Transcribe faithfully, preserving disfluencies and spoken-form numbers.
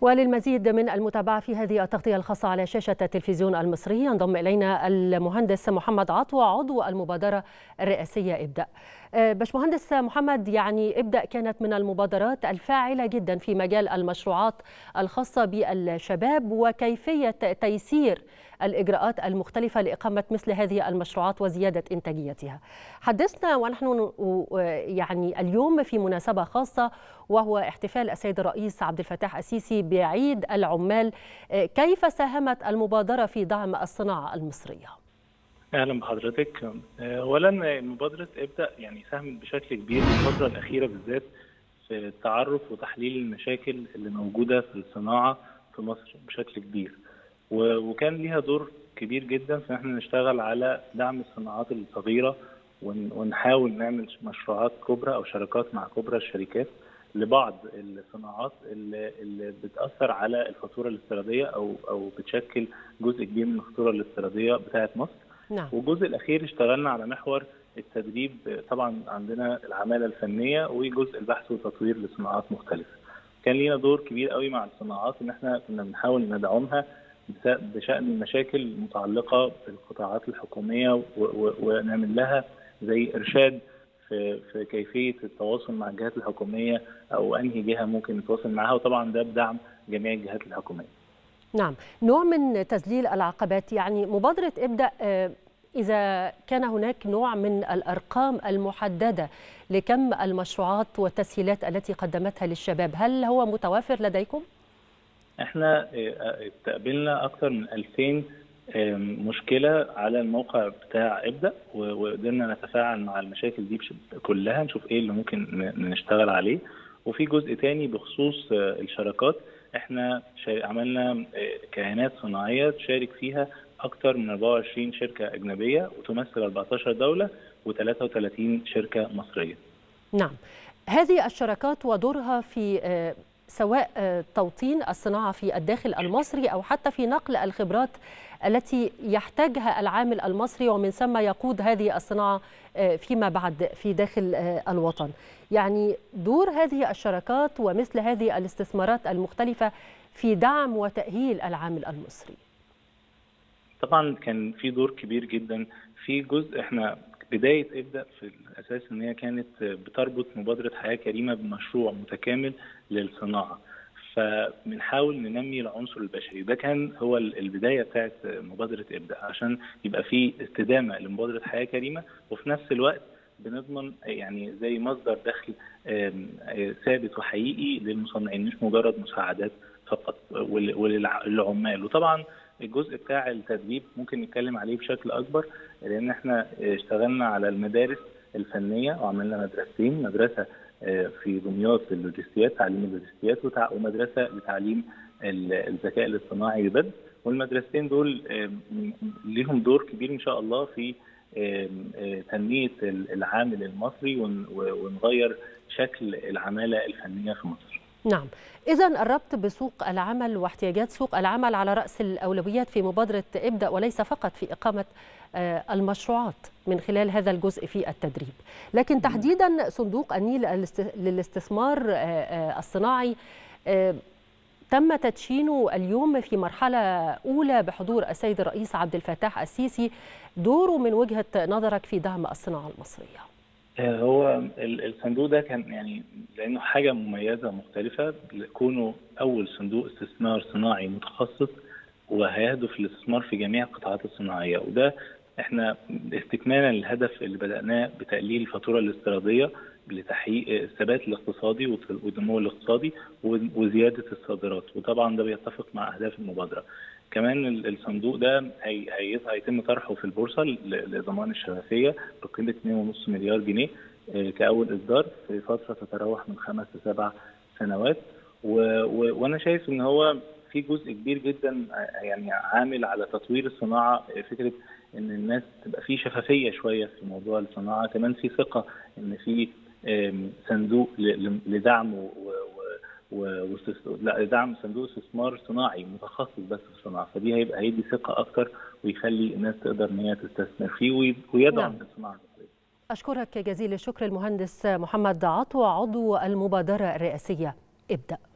وللمزيد من المتابعة في هذه التغطية الخاصة على شاشة التلفزيون المصري ينضم إلينا المهندس محمد عطوة عضو المبادرة الرئاسية ابدأ. باشمهندس محمد، يعني ابدأ كانت من المبادرات الفاعلة جدا في مجال المشروعات الخاصة بالشباب وكيفية تيسير الإجراءات المختلفة لإقامة مثل هذه المشروعات وزيادة إنتاجيتها. حدثنا ونحن يعني اليوم في مناسبة خاصة وهو احتفال السيد الرئيس عبد الفتاح السيسي بعيد العمال، كيف ساهمت المبادرة في دعم الصناعة المصرية؟ اهلا بحضرتك. اولا مبادره ابدا يعني ساهمت بشكل كبير في الفتره الاخيره بالذات في التعرف وتحليل المشاكل اللي موجوده في الصناعه في مصر بشكل كبير، وكان ليها دور كبير جدا في ان احنا نشتغل على دعم الصناعات الصغيره ونحاول نعمل مشروعات كبرى او شراكات مع كبرى الشركات لبعض الصناعات اللي, اللي بتاثر على الفاتوره الاستيراديه او او بتشكل جزء كبير من الفاتوره الاستيراديه بتاعه مصر. نعم. والجزء الاخير اشتغلنا على محور التدريب، طبعا عندنا العماله الفنيه وجزء البحث والتطوير لصناعات مختلفه. كان لينا دور كبير قوي مع الصناعات ان احنا كنا بنحاول ندعمها بشان المشاكل المتعلقه بالقطاعات الحكوميه ونعمل لها زي ارشاد في في كيفيه التواصل مع الجهات الحكوميه او انهي جهه ممكن نتواصل معها، وطبعا ده بدعم جميع الجهات الحكوميه. نعم، نوع من تذليل العقبات. يعني مبادرة ابدأ إذا كان هناك نوع من الأرقام المحددة لكم المشروعات والتسهيلات التي قدمتها للشباب، هل هو متوافر لديكم؟ احنا استقبلنا أكثر من ألفين مشكلة على الموقع بتاع ابدأ، وقدرنا نتفاعل مع المشاكل دي كلها، نشوف ايه اللي ممكن نشتغل عليه. وفي جزء تاني بخصوص الشراكات، احنا عملنا كيانات صناعيه تشارك فيها اكثر من أربعة وعشرين شركه اجنبيه وتمثل أربعة عشر دوله وثلاثة وثلاثين شركه مصريه. نعم، هذه الشراكات ودورها في سواء توطين الصناعه في الداخل المصري او حتى في نقل الخبرات التي يحتاجها العامل المصري ومن ثم يقود هذه الصناعه فيما بعد في داخل الوطن. يعني دور هذه الشراكات ومثل هذه الاستثمارات المختلفة في دعم وتأهيل العامل المصري. طبعا كان في دور كبير جدا في جزء. احنا بداية ابدأ في الأساس ان هي كانت بتربط مبادرة حياة كريمة بمشروع متكامل للصناعة، فبنحاول ننمي العنصر البشري. ده كان هو البدايه بتاعت مبادره ابدا عشان يبقى في استدامه لمبادره حياه كريمه، وفي نفس الوقت بنضمن يعني زي مصدر دخل ثابت وحقيقي للمصنعين، مش مجرد مساعدات فقط وللعمال. وطبعا الجزء بتاع التدريب ممكن نتكلم عليه بشكل اكبر، لان احنا اشتغلنا على المدارس الفنيه وعملنا مدرستين، مدرسه في دمياط للوجستيات تعليم اللوجستيات ومدرسه لتعليم الذكاء الاصطناعي ببدء، والمدرستين دول ليهم دور كبير ان شاء الله في تنميه العامل المصري ونغير شكل العماله الفنيه في مصر. نعم، إذن الربط بسوق العمل واحتياجات سوق العمل على رأس الأولويات في مبادرة ابدأ، وليس فقط في إقامة المشروعات من خلال هذا الجزء في التدريب، لكن تحديدا صندوق النيل للاستثمار الصناعي تم تدشينه اليوم في مرحلة أولى بحضور السيد الرئيس عبد الفتاح السيسي. دوره من وجهة نظرك في دعم الصناعة المصرية؟ هو الصندوق ده كان يعني لانه حاجه مميزه مختلفه، كونه اول صندوق استثمار صناعي متخصص وهيهدف للاستثمار في جميع القطاعات الصناعيه، وده احنا استكمالا للهدف اللي بداناه بتقليل الفاتوره الاستيراديه لتحقيق الثبات الاقتصادي والنمو الاقتصادي وزياده الصادرات، وطبعا ده بيتفق مع اهداف المبادره. كمان الصندوق ده هيتم طرحه في البورصه لضمان الشفافيه بقيمه اثنين فاصلة خمسة مليار جنيه كاول اصدار في فتره تتراوح من خمس لسبع سنوات، وانا شايف ان هو في جزء كبير جدا يعني عامل على تطوير الصناعه، فكره ان الناس تبقى في شفافيه شويه في موضوع الصناعه، كمان في ثقه ان في صندوق لدعم لا دعم صندوق استثمار صناعي متخصص بس في الصناعه، فدي هيبقى هيدي ثقه اكتر ويخلي الناس تقدر ان هي تستثمر فيه ويدعم نعم. الصناعه المصريه. اشكرك جزيل الشكر المهندس محمد عطوة عضو المبادره الرئاسيه ابدأ.